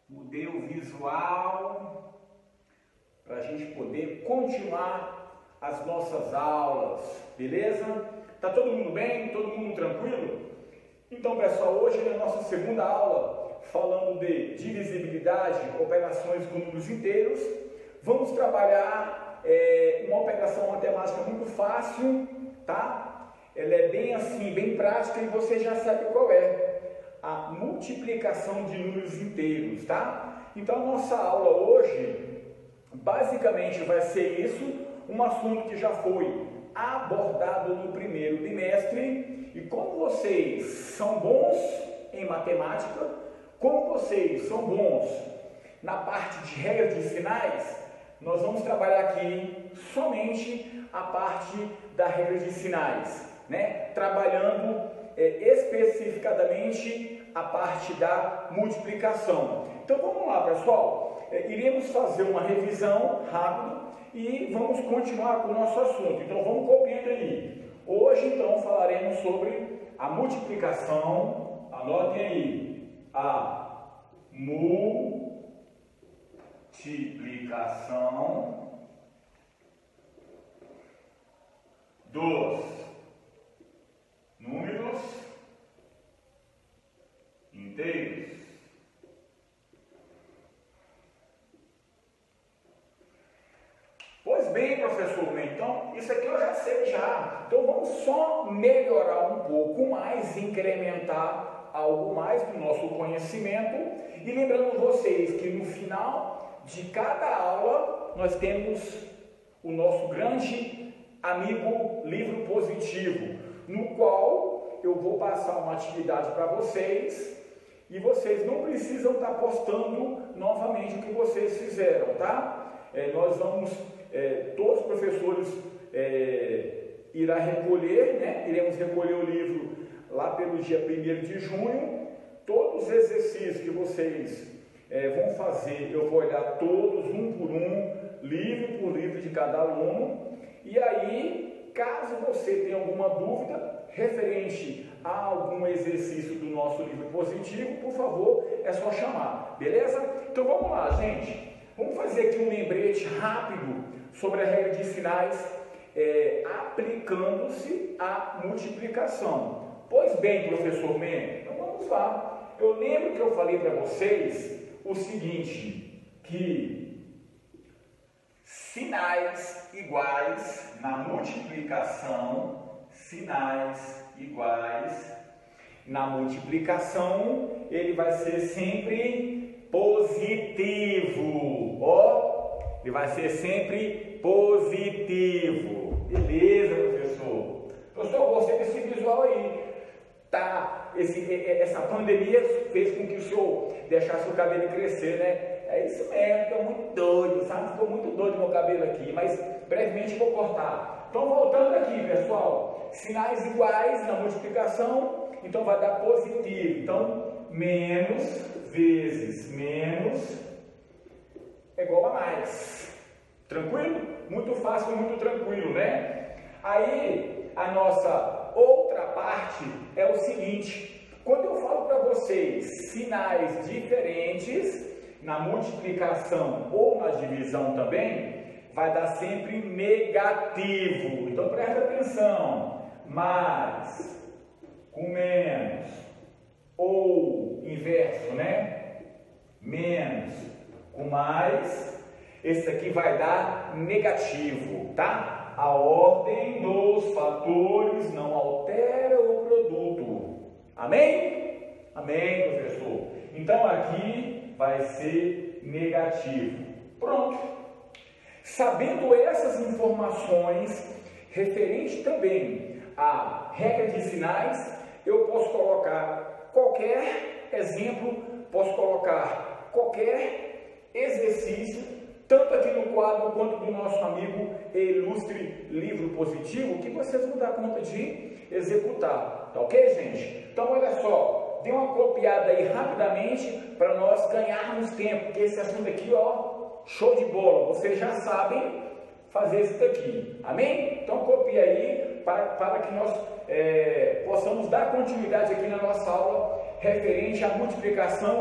Mudei o visual para a gente poder continuar as nossas aulas, beleza? Tá todo mundo bem? Todo mundo tranquilo? Então, pessoal, hoje é a nossa segunda aula, falando de divisibilidade, operações com números inteiros. Vamos trabalhar uma operação matemática muito fácil, tá? Ela é bem assim, bem prática e você já sabe qual é. A multiplicação de números inteiros, tá? Então, a nossa aula hoje, basicamente, vai ser isso, um assunto que já foi abordado no primeiro bimestre. E como vocês são bons em matemática, como vocês são bons na parte de regras de sinais, nós vamos trabalhar aqui somente a parte da regra de sinais, né? Trabalhando especificadamente a parte da multiplicação. Então vamos lá, pessoal, iremos fazer uma revisão rápida e vamos continuar com o nosso assunto. Então vamos copiando aí. Hoje então falaremos sobre a multiplicação. Anotem aí, a multiplicação dos números inteiros. Pois bem, professor, então isso aqui eu já sei já. Então vamos só melhorar um pouco mais, incrementar algo mais do nosso conhecimento. E lembrando vocês que no final de cada aula nós temos o nosso grande amigo livro positivo, no qual eu vou passar uma atividade para vocês e vocês não precisam estar postando novamente o que vocês fizeram, tá? Nós vamos, todos os professores irá recolher, né? Iremos recolher o livro lá pelo dia 1º de junho. Todos os exercícios que vocês vão fazer, eu vou olhar todos, um por um, livro por livro de cada aluno. E aí, caso você tenha alguma dúvida referente a algum exercício do nosso livro positivo, por favor, é só chamar, beleza? Então vamos lá, gente. Vamos fazer aqui um lembrete rápido sobre a regra de sinais aplicando-se à multiplicação. Pois bem, professor Men, então vamos lá. Eu lembro que eu falei para vocês o seguinte, que sinais iguais na multiplicação, ele vai ser sempre positivo, ó, ele vai ser sempre positivo, beleza, professor? Professor, eu gostei desse visual aí, tá? Essa pandemia fez com que o senhor deixasse o cabelo crescer, né? É isso mesmo, estou muito doido, sabe? Ficou muito doido meu cabelo aqui, mas brevemente vou cortar. Então, voltando aqui, pessoal, sinais iguais na multiplicação, então vai dar positivo. Então, menos vezes menos é igual a mais. Tranquilo? Muito fácil, muito tranquilo, né? Aí, a nossa outra parte é o seguinte: quando eu falo para vocês sinais diferentes na multiplicação ou na divisão também, vai dar sempre negativo. Então presta atenção: mais com menos, ou inverso, né? Menos com mais, esse aqui vai dar negativo, tá? A ordem dos fatores não altera o produto. Amém? Amém, professor? Então aqui vai ser negativo. Pronto. Sabendo essas informações, referente também à regra de sinais, eu posso colocar qualquer exemplo, posso colocar qualquer exercício, tanto aqui no quadro quanto do nosso amigo Ilustre Livro Positivo, que vocês vão dar conta de executar. Tá ok, gente? Então, olha só, dê uma copiada aí rapidamente para nós ganharmos tempo, porque esse assunto aqui, ó, show de bola, vocês já sabem fazer isso daqui, amém? Então copia aí para que nós possamos dar continuidade aqui na nossa aula referente à multiplicação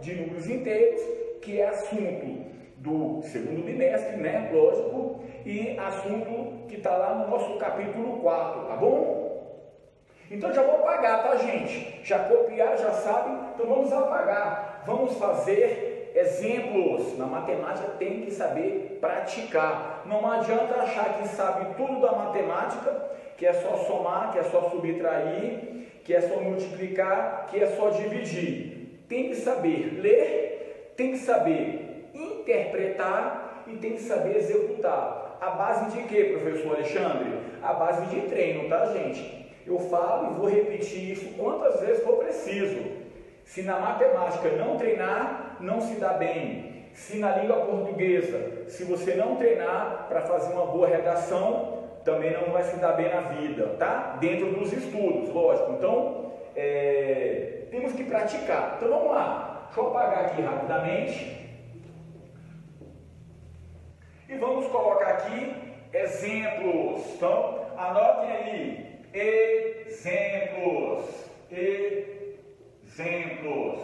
de números inteiros, que é assunto do segundo bimestre, né? Lógico, e assunto que está lá no nosso capítulo 4, tá bom? Então já vou apagar, tá, gente? Já copiar, já sabem, então vamos apagar. Vamos fazer exemplos. Na matemática tem que saber praticar. Não adianta achar que sabe tudo da matemática, que é só somar, que é só subtrair, que é só multiplicar, que é só dividir. Tem que saber ler, tem que saber interpretar e tem que saber executar. A base de quê, professor Alexandre? A base de treino, tá, gente? Eu falo e vou repetir isso quantas vezes for preciso. Se na matemática não treinar, não se dá bem. Se na língua portuguesa, se você não treinar para fazer uma boa redação, também não vai se dar bem na vida, tá? Dentro dos estudos, lógico. Então, temos que praticar. Então, vamos lá. Deixa eu apagar aqui rapidamente. E vamos colocar aqui exemplos. Então, anotem aí. Exemplos. Exemplos.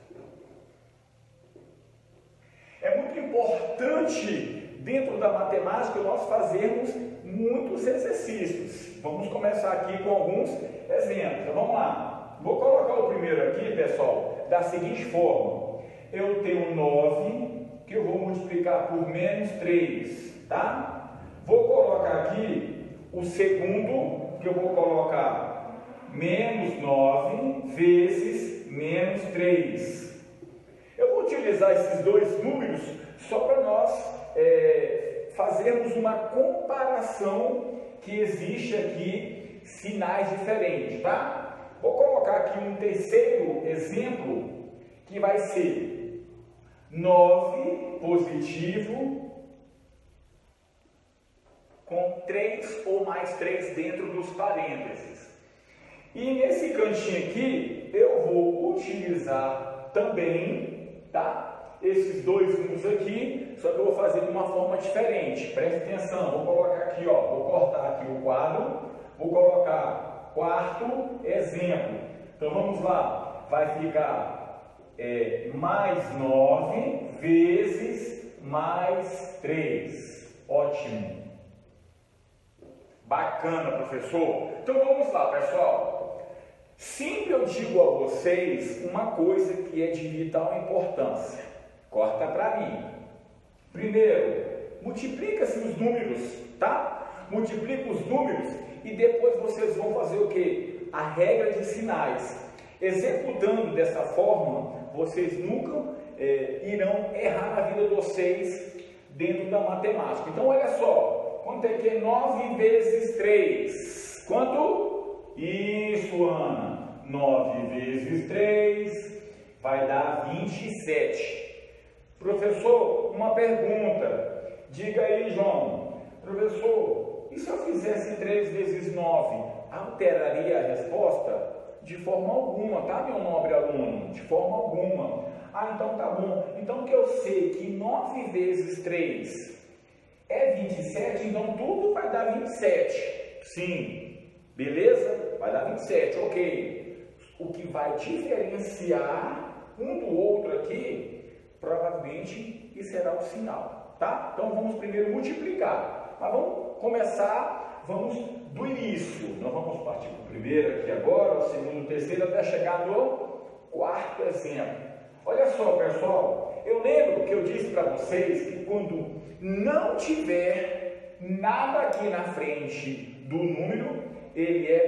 É muito importante dentro da matemática nós fazermos muitos exercícios. Vamos começar aqui com alguns exemplos. Então, vamos lá. Vou colocar o primeiro aqui, pessoal, da seguinte forma. Eu tenho 9, que eu vou multiplicar por menos 3, tá? Vou colocar aqui o segundo, que eu vou colocar menos 9 vezes menos 3. Eu vou utilizar esses dois números só para nós fazermos uma comparação que existe aqui, sinais diferentes, tá? Vou colocar aqui um terceiro exemplo, que vai ser 9 positivo com 3 ou mais 3 dentro dos parênteses. E nesse cantinho aqui, eu vou utilizar também, tá? Esses dois números aqui, só que eu vou fazer de uma forma diferente. Preste atenção, vou colocar aqui, ó, vou cortar aqui o quadro, vou colocar quarto exemplo. Então vamos lá, vai ficar mais 9 vezes mais 3. Ótimo. Bacana, professor. Então vamos lá, pessoal. Sempre eu digo a vocês uma coisa que é de vital importância. Corta para mim. Primeiro, multiplica-se os números, tá? Multiplica os números e depois vocês vão fazer o quê? A regra de sinais. Executando dessa forma, vocês nunca irão errar na vida de vocês dentro da matemática. Então, olha só. Quanto é que é 9 vezes 3? Quanto? Isso, Ana. 9 vezes 3 vai dar 27. Professor, uma pergunta. Diga aí, João. Professor, e se eu fizesse 3 vezes 9? Alteraria a resposta? De forma alguma, tá, meu nobre aluno? De forma alguma. Ah, então tá bom. Então que eu sei que 9 vezes 3 é 27, então tudo vai dar 27. Sim. Beleza? Vai dar 27, ok. O que vai diferenciar um do outro aqui, provavelmente, e será o sinal, tá? Então vamos primeiro multiplicar. Mas vamos começar, vamos do início. Nós vamos partir para o primeiro aqui agora, o segundo, o terceiro, até chegar no quarto exemplo. Olha só, pessoal, eu lembro que eu disse para vocês que quando não tiver nada aqui na frente do número, ele é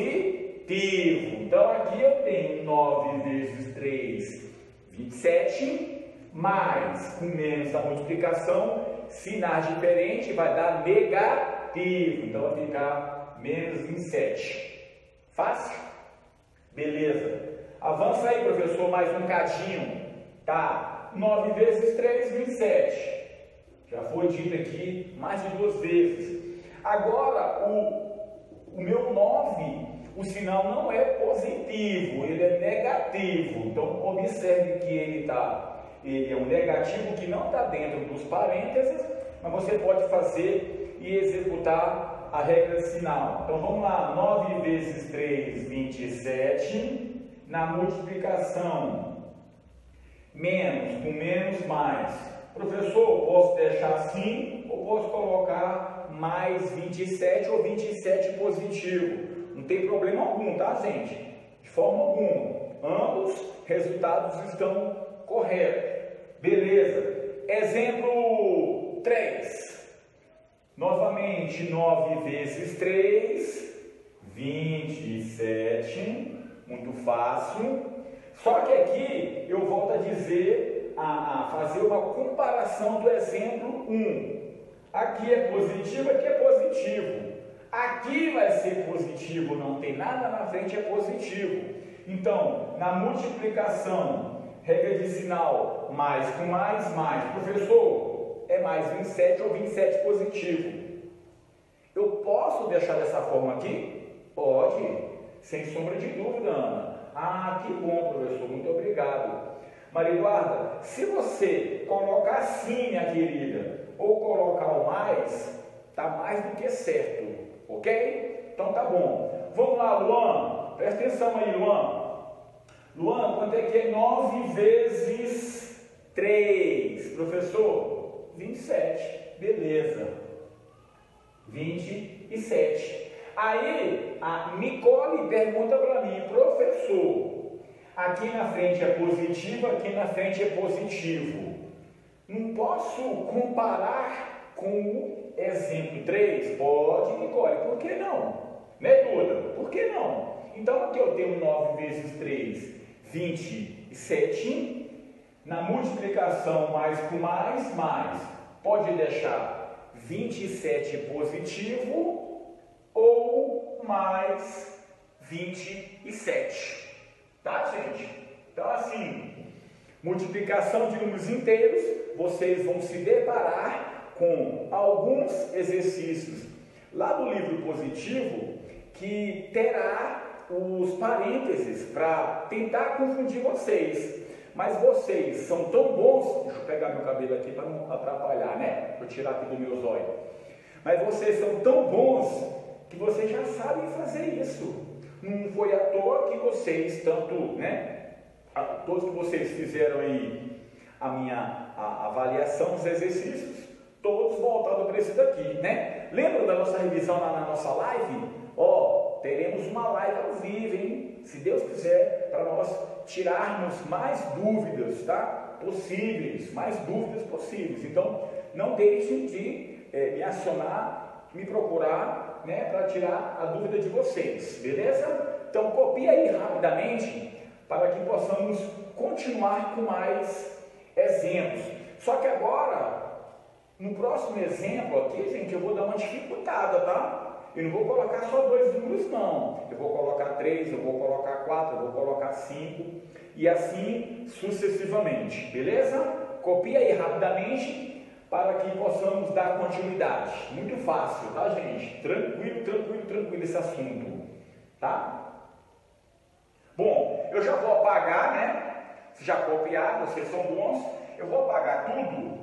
positivo. Então aqui eu tenho 9 vezes 3, 27, mais com menos da multiplicação, sinais diferentes, vai dar negativo. Então vai ficar menos 27. Fácil? Beleza. Avança aí, professor, mais um cadinho. Tá. 9 vezes 3, 27. Já foi dito aqui mais de 2 vezes. Agora, o meu 9, o sinal não é positivo, ele é negativo. Então, observe que ele é um negativo que não está dentro dos parênteses, mas você pode fazer e executar a regra de sinal. Então, vamos lá. 9 vezes 3, 27. Na multiplicação, menos, com menos, mais. Professor, posso deixar assim ou posso colocar mais 27 ou 27 positivo? Não tem problema algum, tá, gente? De forma alguma. Ambos resultados estão corretos. Beleza. Exemplo 3. Novamente, 9 vezes 3, 27. Muito fácil. Só que aqui eu volto a dizer, a fazer uma comparação do exemplo 1. Aqui é positivo, aqui é positivo. Aqui vai ser positivo, não tem nada na frente, é positivo. Então, na multiplicação, regra de sinal, mais com mais, professor, é mais 27 ou 27 positivo. Eu posso deixar dessa forma aqui? Pode, sem sombra de dúvida, Ana. Ah, que bom, professor, muito obrigado. Maria Eduarda, se você colocar sim, minha querida, ou colocar o mais, tá mais do que certo, ok? Então tá bom. Vamos lá, Luan, presta atenção aí, Luan. Luan, quanto é que é 9 vezes 3? Professor, 27, beleza. 27. Aí, a Nicole pergunta para mim, professor, aqui na frente é positivo, aqui na frente é positivo. Não posso comparar com o exemplo 3? Pode, Nicole, por que não? Né, Duda? Por que não? Então, aqui eu tenho 9 vezes 3, 27. Na multiplicação, mais com mais, pode deixar 27 positivo ou mais 27, tá, gente? Então, assim, multiplicação de números inteiros, vocês vão se deparar com alguns exercícios lá do livro positivo que terá os parênteses para tentar confundir vocês. Mas vocês são tão bons, deixa eu pegar meu cabelo aqui para não atrapalhar, né? Vou tirar aqui do meu zóio. Mas vocês são tão bons que vocês já sabem fazer isso. Não foi à toa que vocês, tanto, né? Todos que vocês fizeram aí a minha avaliação dos exercícios, todos voltados para esse daqui, né? Lembra da nossa revisão lá na nossa live? Ó, teremos uma live ao vivo, hein? Se Deus quiser, para nós tirarmos mais dúvidas, tá? Possíveis, mais dúvidas possíveis. Então, não deixem de me acionar, me procurar, né, para tirar a dúvida de vocês, beleza? Então, copia aí rapidamente para que possamos continuar com mais exemplos. Só que agora, no próximo exemplo aqui, gente, eu vou dar uma dificultada, tá? Eu não vou colocar só 2 números, não. Eu vou colocar 3, eu vou colocar 4, eu vou colocar 5 e assim sucessivamente, beleza? Copia aí rapidamente para que possamos dar continuidade. Muito fácil, tá, gente? Tranquilo esse assunto, tá? Bom, eu já vou apagar, né? Já copiaram, vocês são bons. Eu vou apagar tudo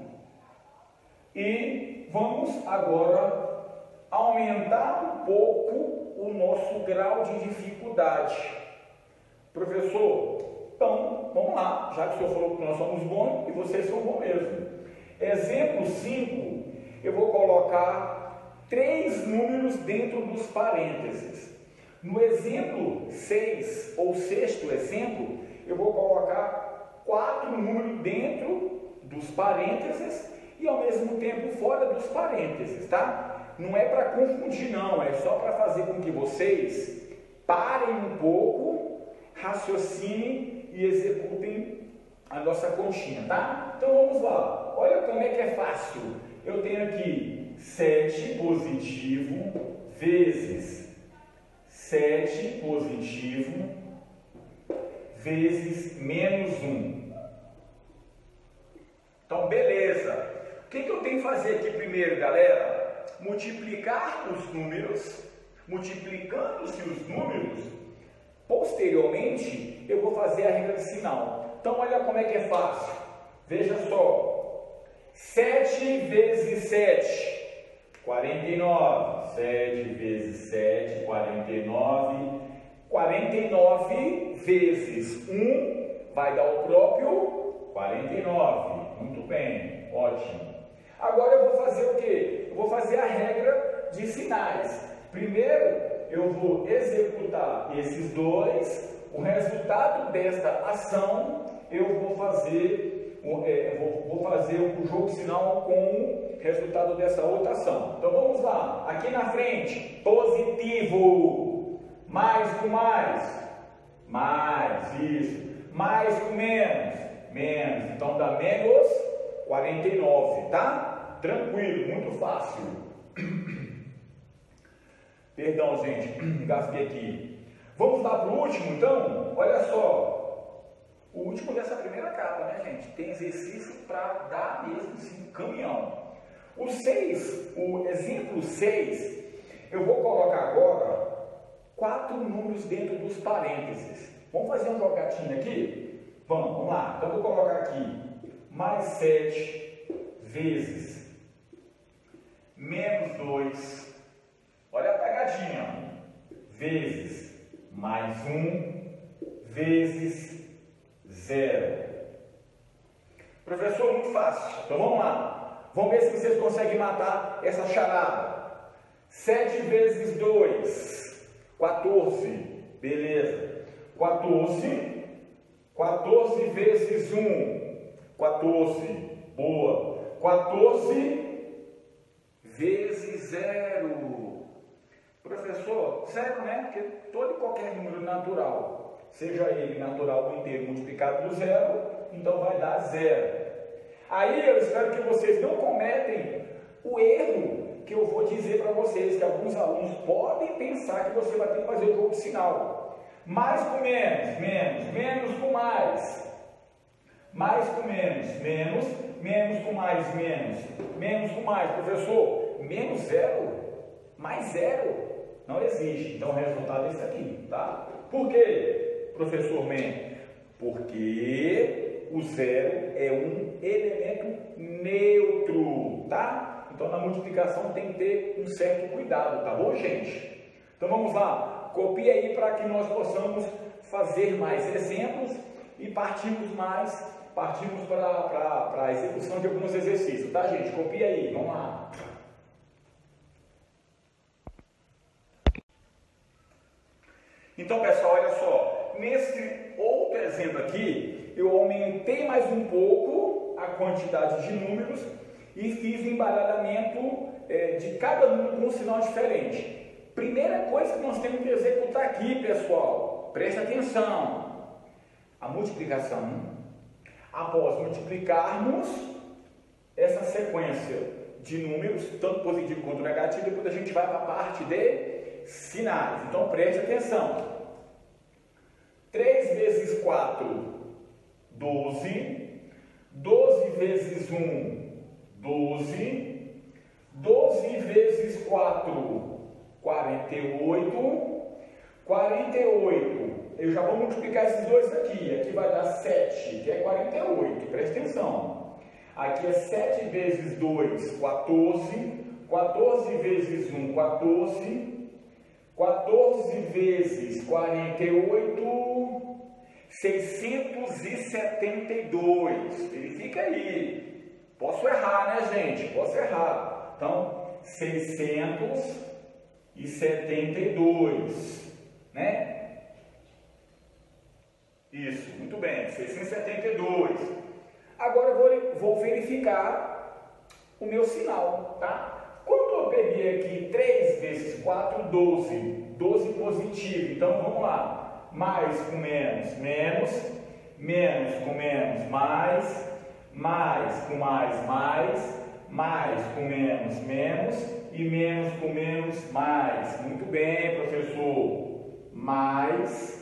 e vamos agora aumentar um pouco o nosso grau de dificuldade. Professor, então, vamos lá, já que o senhor falou que nós somos bons e vocês são bons mesmo. Exemplo 5, eu vou colocar 3 números dentro dos parênteses. No exemplo 6, ou sexto exemplo, eu vou colocar 4 números dentro dos parênteses e ao mesmo tempo fora dos parênteses, tá? Não é para confundir, não, é só para fazer com que vocês parem um pouco, raciocinem e executem a nossa continha, tá? Então vamos lá, olha como é que é fácil. Eu tenho aqui 7 positivo vezes 7 positivo vezes menos 1. Então, beleza. O que eu tenho que fazer aqui primeiro, galera? Multiplicar os números, multiplicando-se os números, posteriormente eu vou fazer a regra de sinal. Então olha como é que é fácil, veja só, 7 vezes 7, 49, 7 vezes 7, 49, 49 vezes 1 vai dar o próprio 49. Muito bem, ótimo. Agora eu vou fazer o quê? Eu vou fazer a regra de sinais. Primeiro, eu vou executar esses dois. O resultado desta ação, eu vou fazer o jogo de sinal com o resultado dessa outra ação. Então vamos lá. Aqui na frente, positivo. Mais com mais. Mais, isso. Mais com menos. Menos. Então dá menos 49, tá? Tranquilo, muito fácil. Perdão, gente, engasguei aqui. Vamos lá para o último, então? Olha só. O último dessa primeira capa, né, gente? Tem exercício para dar mesmo assim, caminhão. O 6, o exemplo 6, eu vou colocar agora 4 números dentro dos parênteses. Vamos fazer uma jogatinha aqui? Vamos lá. Então eu vou colocar aqui mais 7 vezes menos 2. Olha a pegadinha. Vezes mais 1 vezes 0. Professor, muito fácil. Então vamos lá. Vamos ver se vocês conseguem matar essa charada. 7 vezes 2, 14. Beleza. 14. 14 vezes 1, 14. Boa. 14 vezes 0. Professor, 0, né? Porque todo e qualquer número natural, seja ele natural ou inteiro multiplicado por 0, então vai dar 0. Aí eu espero que vocês não cometem o erro que eu vou dizer para vocês, que alguns alunos podem pensar que você vai ter que fazer o jogo de sinal. Mais com menos, menos, menos com mais. Mais com menos, menos, menos com mais, menos, menos com mais. Professor, menos 0, mais 0, não existe. Então o resultado é esse aqui, tá? Por quê, professor Men? Porque o 0 é um elemento neutro, tá? Então na multiplicação tem que ter um certo cuidado, tá bom, gente? Então vamos lá, copie aí para que nós possamos fazer mais exemplos e partimos para a execução de alguns exercícios, tá, gente? Copie aí, vamos lá. Então, pessoal, olha só, nesse outro exemplo aqui, eu aumentei mais um pouco a quantidade de números e fiz o embaralhamento de cada número com um sinal diferente. Primeira coisa que nós temos que executar aqui, pessoal, preste atenção, a multiplicação. Após multiplicarmos essa sequência de números, tanto positivo quanto negativo, depois a gente vai para a parte de sinais. Então preste atenção. 3 vezes 4, 12. 12 vezes 1, 12. 12 vezes 4, 48. 48. Eu já vou multiplicar esses dois aqui. Aqui vai dar 7, que é 48. Presta atenção. Aqui é 7 vezes 2, 14. 14 vezes 1, 14. 14 vezes 48, 672. Verifica aí. Posso errar, né, gente? Posso errar. Então, 672, né? Isso, muito bem, 672. Agora eu vou verificar o meu sinal, tá? Quando eu peguei aqui 3 vezes 4, 12. 12 positivo. Então vamos lá. Mais com menos, menos. Menos com menos, mais. Mais com mais, mais. Mais com menos, menos. E menos com menos, mais. Muito bem, professor. Mais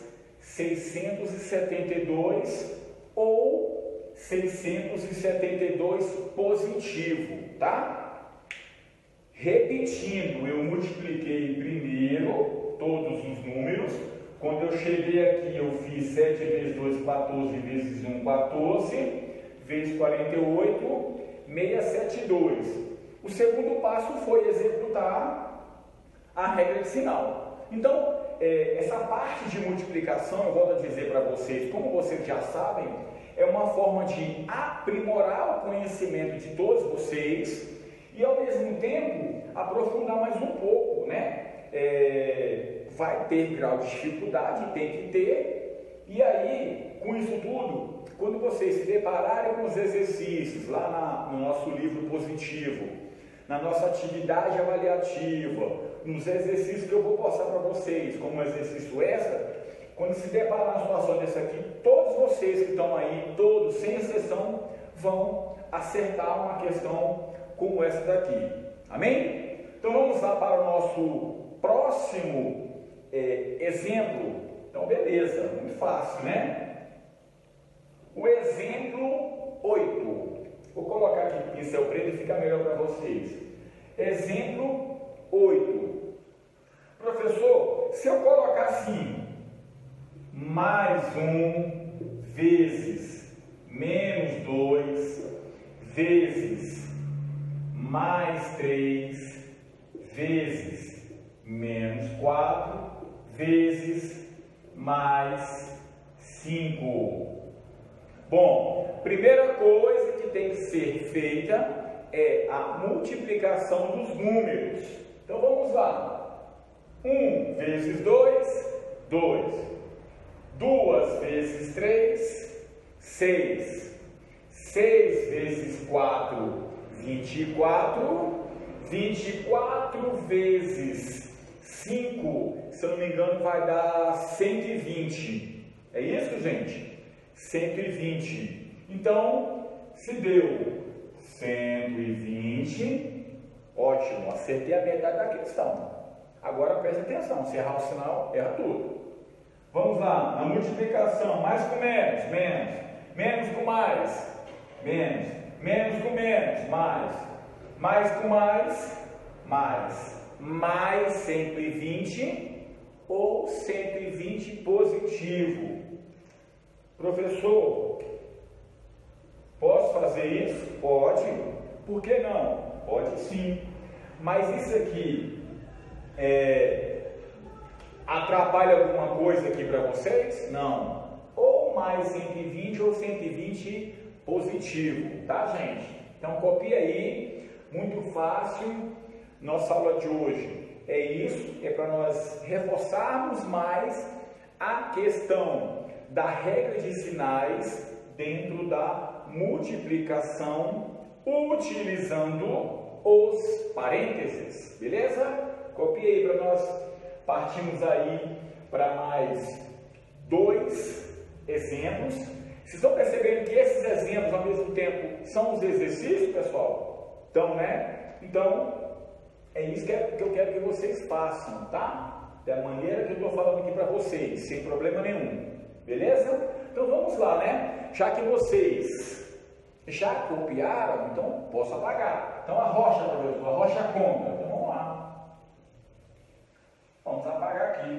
672 ou 672 positivo, tá? Repetindo, eu multipliquei primeiro todos os números. Quando eu cheguei aqui, eu fiz 7 vezes 2, 14, vezes 1, 14, vezes 48, 672. O segundo passo foi executar a regra de sinal. Então, essa parte de multiplicação, eu volto a dizer para vocês, como vocês já sabem, é uma forma de aprimorar o conhecimento de todos vocês e ao mesmo tempo aprofundar mais um pouco, né? Vai ter grau de dificuldade, tem que ter, e aí, com isso tudo, quando vocês se depararem com os exercícios lá no nosso livro positivo, na nossa atividade avaliativa, nos exercícios que eu vou passar para vocês, como exercício extra, quando se deparar na situação dessa aqui, todos vocês que estão aí, todos, sem exceção, vão acertar uma questão como essa daqui. Amém? Então vamos lá para o nosso próximo exemplo. Então beleza, muito fácil, né? O exemplo 8. Vou colocar aqui o pincel preto e fica melhor para vocês. Exemplo 8. Professor, se eu colocar assim, mais 1 vezes menos 2 vezes mais 3 vezes menos 4 vezes mais 5. Bom, primeira coisa que tem que ser feita é a multiplicação dos números. Então vamos lá. 1 vezes 2, 2. 2 vezes 3, 6. 6 vezes 4, 24. 24 vezes 5, se eu não me engano, vai dar 120. É isso, gente? 120. Então, se deu 120, ótimo, acertei a metade da questão. Agora preste atenção, se errar o sinal, erra tudo. Vamos lá, na multiplicação, mais com menos, menos, menos com mais, menos, menos com menos, mais com mais 120 ou 120 positivo. Professor, posso fazer isso? Pode. Por que não? Pode sim. Mas isso aqui atrapalha alguma coisa aqui para vocês? Não. Ou mais 120 ou 120 positivo, tá, gente? Então copia aí, muito fácil. Nossa aula de hoje é isso, é para nós reforçarmos mais a questão da regra de sinais dentro da multiplicação utilizando os parênteses, beleza? Copia aí para nós partirmos aí para mais 2 exemplos. Vocês estão percebendo que esses exemplos ao mesmo tempo são os exercícios, pessoal? Então, né? Então, é isso que eu quero que vocês façam, tá? Da maneira que eu estou falando aqui para vocês, sem problema nenhum. Beleza? Então vamos lá, né? Já que vocês já copiaram, então posso apagar. Então a rocha, professor, a rocha conta. Então vamos lá. Vamos apagar aqui.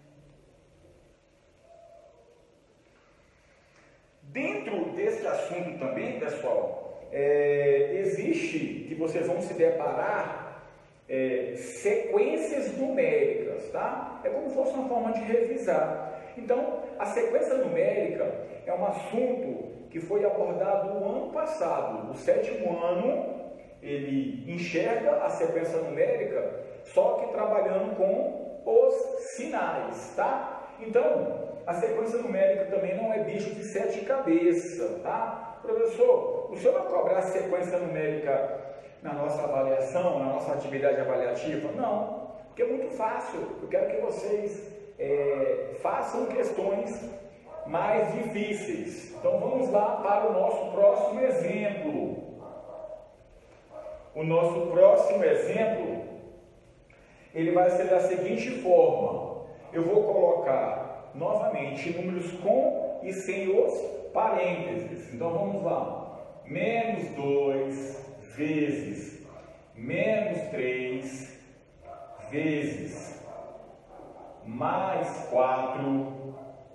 Dentro desse assunto também, pessoal, existe que vocês vão se deparar sequências numéricas, tá? É como se fosse uma forma de revisar. Então, a sequência numérica é um assunto que foi abordado no ano passado. O 7º ano, ele enxerga a sequência numérica, só que trabalhando com os sinais, tá? Então, a sequência numérica também não é bicho de 7 cabeças, tá? Professor, o senhor vai cobrar a sequência numérica na nossa avaliação, na nossa atividade avaliativa? Não, porque é muito fácil. Eu quero que vocês façam questões mais difíceis. Então vamos lá para o nosso próximo exemplo. O nosso próximo exemplo, ele vai ser da seguinte forma. Eu vou colocar novamente números com e sem os parênteses. Então vamos lá. Menos 2 vezes menos 3 vezes mais 4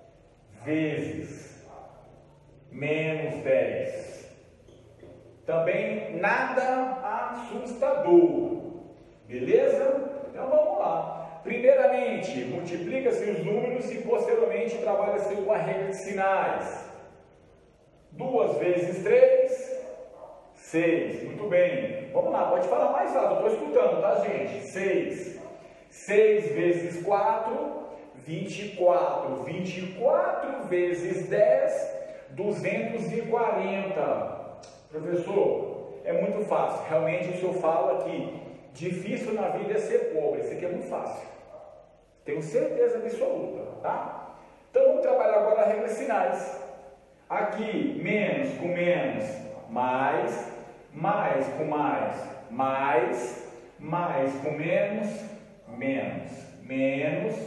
vezes menos 10. Também nada assustador, beleza? Então vamos lá. Primeiramente, multiplica-se os números e posteriormente trabalha-se com a regra de sinais. 2 vezes 3, 6. Muito bem. Vamos lá, pode falar mais alto, eu estou escutando, tá, gente? 6. 6 vezes 4, 24. 24 vezes 10, 240. Professor, é muito fácil. Realmente o senhor fala que difícil na vida é ser pobre. Isso aqui é muito fácil. Tenho certeza absoluta, tá? Então vamos trabalhar agora as regras sinais. Aqui, menos com menos, mais com mais com menos, menos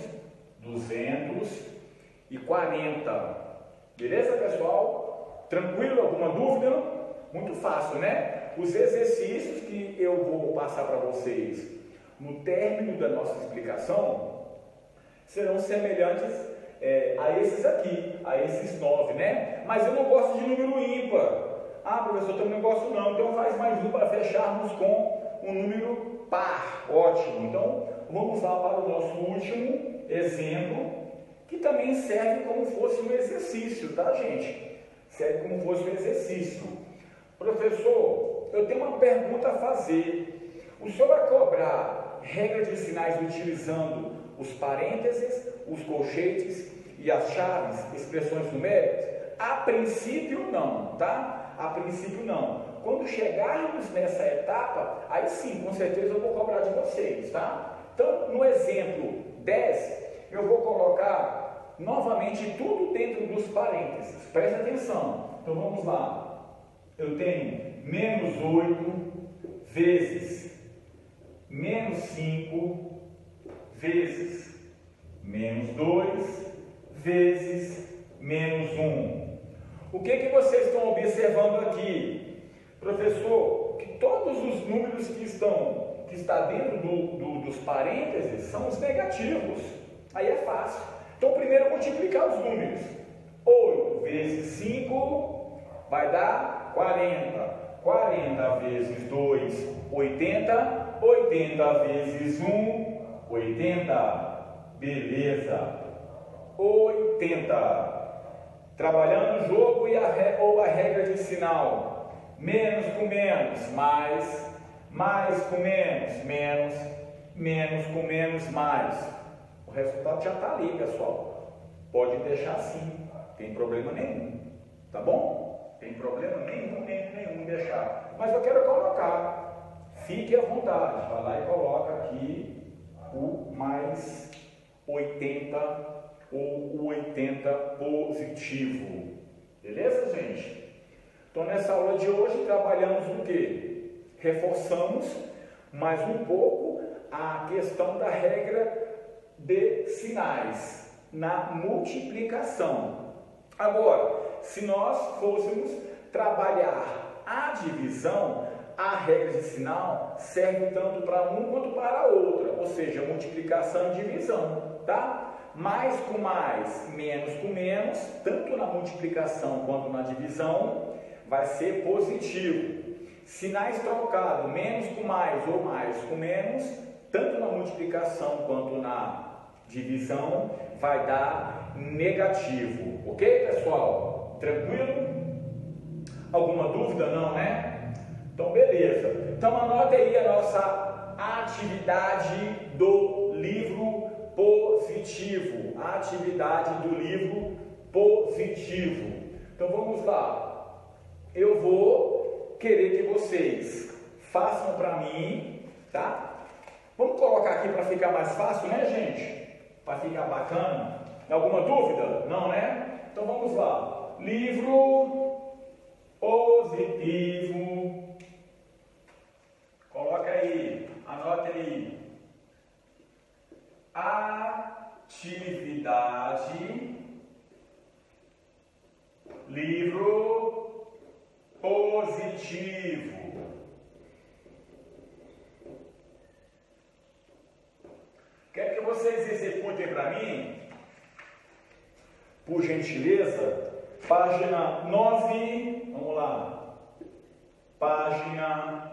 240. Beleza, pessoal? Tranquilo? Alguma dúvida? Muito fácil, né? Os exercícios que eu vou passar para vocês no término da nossa explicação serão semelhantes a esses aqui, a esses 9, né? Mas eu não gosto de número ímpar. Ah, professor, eu também não gosto não. Então faz mais um para fecharmos com um número par. Ótimo. Então vamos lá para o nosso último exemplo, que também serve como fosse um exercício, tá, gente? Serve como fosse um exercício. Professor, eu tenho uma pergunta a fazer. O senhor vai cobrar regra de sinais utilizando os parênteses, os colchetes e as chaves, expressões numéricas? A princípio não, tá? A princípio não. Quando chegarmos nessa etapa, aí sim, com certeza eu vou cobrar de vocês, tá? Então, no exemplo 10, eu vou colocar novamente tudo dentro dos parênteses. Presta atenção. Então, vamos lá. Eu tenho menos 8 vezes menos 5 vezes menos 2 vezes menos 1. O que vocês estão observando aqui? Professor, que todos os números que está dentro dos parênteses são os negativos. Aí é fácil. Então, primeiro multiplicar os números. 8 vezes 5 vai dar 40. 40 vezes 2, 80. 80 vezes 1, 80. Beleza. 80. Trabalhando o jogo ou a regra de sinal. Menos com menos, mais com menos, menos com menos, mais. O resultado já está ali, pessoal. Pode deixar assim, tem problema nenhum, tá bom? Tem problema nenhum deixar. Mas eu quero colocar, fique à vontade, vai lá e coloca aqui o mais 80 ou o 80 positivo. Beleza, gente? Então, nessa aula de hoje, trabalhamos o quê? Reforçamos mais um pouco a questão da regra de sinais na multiplicação. Agora, se nós fôssemos trabalhar a divisão, a regra de sinal serve tanto para um quanto para a outra, ou seja, multiplicação e divisão, tá? Mais com mais, menos com menos, tanto na multiplicação quanto na divisão, vai ser positivo. Sinais trocados, menos com mais ou mais com menos, tanto na multiplicação quanto na divisão, vai dar negativo. Ok, pessoal? Tranquilo? Alguma dúvida? Não, né? Então, beleza. Então, anote aí a nossa atividade do livro positivo. A atividade do livro positivo. Então, vamos lá. Eu vou querer que vocês façam para mim, tá? Vamos colocar aqui para ficar mais fácil, né, gente? Para ficar bacana. Alguma dúvida? Não, né? Então, vamos lá. Livro positivo. Coloca aí, anote aí. Atividade, livro positivo. Quero que vocês executem para mim, por gentileza, página 9, vamos lá, página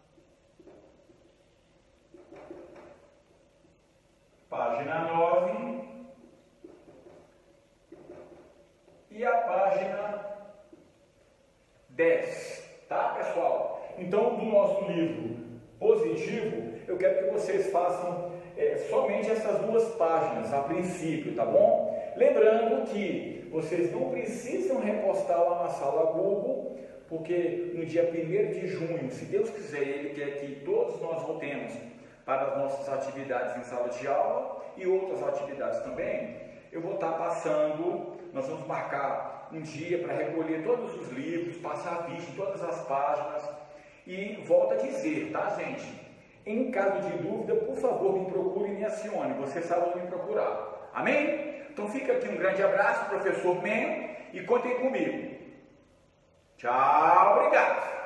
9 e a página nosso livro positivo, eu quero que vocês façam somente essas 2 páginas a princípio, tá bom? Lembrando que vocês não precisam repostar lá na sala Google, porque no dia 1º de junho, se Deus quiser, Ele quer que todos nós voltemos para as nossas atividades em sala de aula e outras atividades também. Eu vou estar passando, nós vamos marcar um dia para recolher todos os livros, passar vídeo em todas as páginas e volto a dizer, tá, gente? Em caso de dúvida, por favor, me procure e me acione, você sabe onde me procurar. Amém? Então fica aqui um grande abraço, professor Men, e contem comigo. Tchau, obrigado!